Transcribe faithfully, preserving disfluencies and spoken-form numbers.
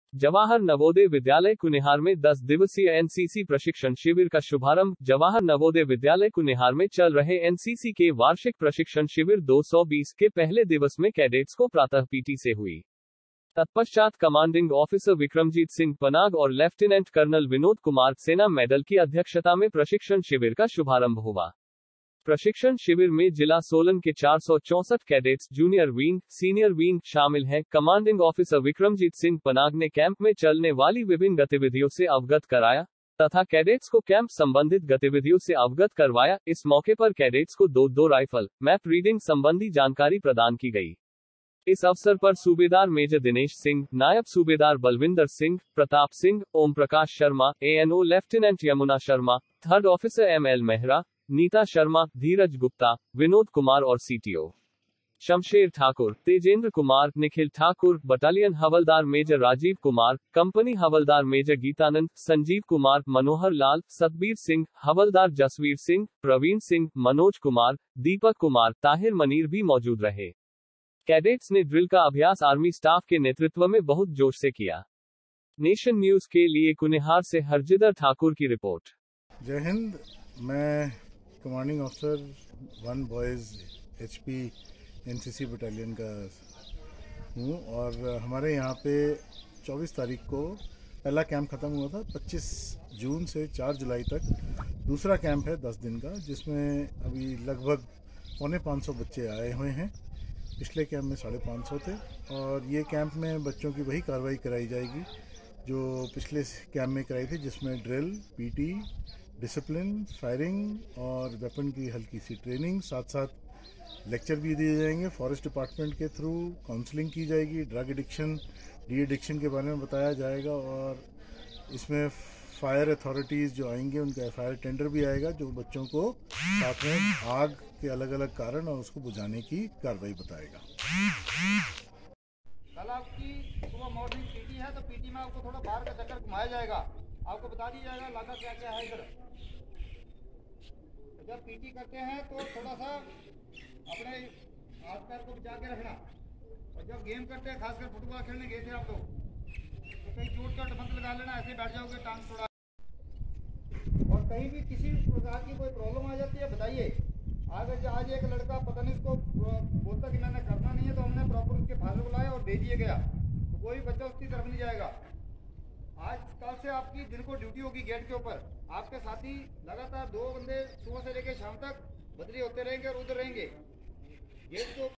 जवाहर नवोदय विद्यालय कुनिहार में दस दिवसीय एनसीसी प्रशिक्षण शिविर का शुभारंभ। जवाहर नवोदय विद्यालय कुनिहार में चल रहे एनसीसी के वार्षिक प्रशिक्षण शिविर दो सौ बीस के पहले दिवस में कैडेट्स को प्रातः पीटी से हुई। तत्पश्चात कमांडिंग ऑफिसर विक्रमजीत सिंह पनाग और लेफ्टिनेंट कर्नल विनोद कुमार सेना मेडल की अध्यक्षता में प्रशिक्षण शिविर का शुभारंभ हुआ। प्रशिक्षण शिविर में जिला सोलन के चार सौ चौसठ cadets junior wing, senior wing शामिल हैं। कमांडिंग ऑफिसर विक्रमजीत सिंह पनाग ने कैंप में चलने वाली विभिन्न गतिविधियों से अवगत कराया तथा कैडेट्स को कैंप संबंधित गतिविधियों से अवगत करवाया। इस मौके पर कैडेट्स को दो दो राइफल, मैप रीडिंग संबंधी जानकारी प्रदान की गई। इस अवसर पर सूबेदार मेजर दिनेश सिंह, नायब सूबेदार Balvinder Singh, Pratap Singh, Om Prakash Sharma, ANO lieutenant Yamuna Sharma, third officer M L Mehra, Nita Sharma, Dheeraj Gupta, Vinod Kumar और सीटीओ शमशेर ठाकुर, तेजेंद्र कुमार, निखिल ठाकुर, बटालियन हवलदार मेजर राजीव कुमार, कंपनी हवलदार मेजर गीतानंद, संजीव कुमार, मनोहर लाल, सतबीर सिंह, हवलदार जसवीर सिंह, प्रवीण सिंह, मनोज कुमार, दीपक कुमार, ताहिर मनीर भी मौजूद रहे। कैडेट्स ने ड्रिल का अभ्यास आर्मी स्टाफ के नेतृत्व में बहुत जोश से किया। नेशन न्यूज के लिए कुनिहार से हरजिदर ठाकुर की रिपोर्ट। जय हिंद। मैं commanding officer one boys HP NCC battalion का हूँ और हमारे यहाँ पे चौबीस तारीख को पहला कैंप ख़त्म हुआ था। पच्चीस जून से चार जुलाई तक दूसरा कैंप है दस दिन का, जिसमें अभी लगभग पौने पाँच सौ बच्चे आए हुए हैं। पिछले कैंप में साढ़े पाँच सौ थे और ये कैंप में बच्चों की वही कार्रवाई कराई जाएगी जो पिछले कैंप में कराई थी, जिसमें ड्रिल, पीटी, डिसिप्लिन, फायरिंग और वेपन की हल्की सी ट्रेनिंग, साथ साथ लेक्चर भी दिए जाएंगे। फॉरेस्ट डिपार्टमेंट के थ्रू काउंसलिंग की जाएगी, ड्रग एडिक्शन, डी एडिक्शन के बारे में बताया जाएगा और इसमें फायर अथॉरिटीज़ जो आएंगे उनका एफ आई आर टेंडर भी आएगा जो बच्चों को साथ में आग के अलग अलग कारण और उसको बुझाने की कार्रवाई बताएगा। कल आपकी सुबह मॉर्निंग पीटी है तो पीटी में आपको थोड़ा बाहर का चक्कर घुमाया जाएगा, आपको बता दिया जाएगा इलाका क्या क्या है इधर। तो जब पीटी करते हैं तो थोड़ा सा अपने हाथ पैर को बचा के रखना। और जब गेम करते हैं, खासकर फुटबॉल खेलने गए थे आप लोग, तो कहीं चोट चोट मत लगा लेना, ऐसे बैठ जाओगे टांग थोड़ा। और कहीं भी किसी भी प्रकार की कोई प्रॉब्लम आ जाती है बताइए। अगर आज एक लड़का पता नहीं उसको बोलता कि मैंने करना नहीं है तो हमने प्रॉपर उसके फादर को लाया और दे दिए गया, तो कोई बच्चा उसकी तरफ नहीं जाएगा। आज कल से आपकी दिन को ड्यूटी होगी गेट के ऊपर, आपके साथी लगातार दो बंदे सुबह से लेकर शाम तक बदली होते रहेंगे और उधर रहेंगे गेट को।